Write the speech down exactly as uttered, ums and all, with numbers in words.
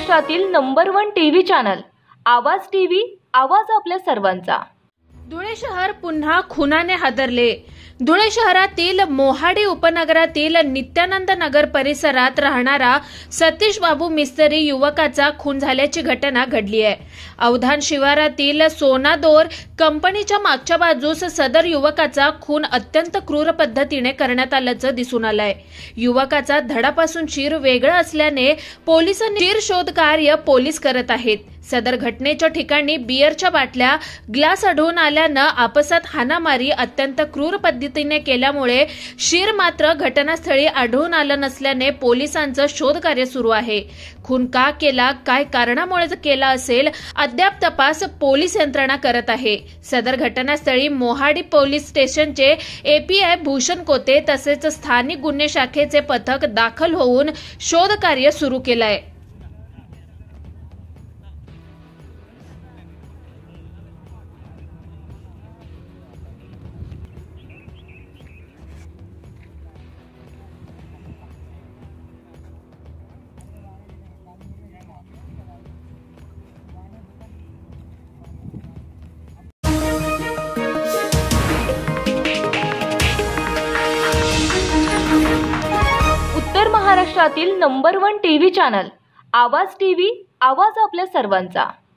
महाराष्ट्रातील number one TV channel Awaaz TV, Awaaz आपल्या सर्वांचा। धुळे शहर पुन्हा खुनाने हादरले। धुळे शहरातील मोहाडी उपनगरातील नित्यानंद नगर परिसरात राहणारा सतीश बाबू मिस्त्री युवकाचा खून झाल्याची घटना घडली आहे। अवधान शिवारातील सोनादोर कंपनीच्या मागच्या बाजूस सदर युवकाचा खून अत्यंत क्रूर पद्धतीने करण्यात आल्याचं दिसून आलंय। युवकाचा धडापासून शिर वेगळं असल्याने पोलिसांनी शिर शोध कार्य पोलीस करत आहेत। सदर घटनेच्या ठिकाणी बियरच्या बाटल्या, ग्लास आढळून आल्यानं आपसात हाणामारी अत्यंत क्रूर पद्धतीने केल्यामुळे शिर मात्र घटनास्थळी आढळून आलं नसल्याने पोलिसांचं शोध कार्य सुरू आहे। खून का केला, काय कारणामुळे केला असेल, अद्याप तपास पोलीस यंत्रणा करत आहे। सदर घटनास्थळी मोहाडी पोलीस स्टेशनचे एपीआय भूषण कोते तसेच स्थानिक गुन्हे शाखेचे पथक दाखल होऊन शोध कार्य सुरू केलं आहे। उत्तर महाराष्ट्रातील number one TV channel Awaaz TV, Awaaz आपल्या सर्वांचा।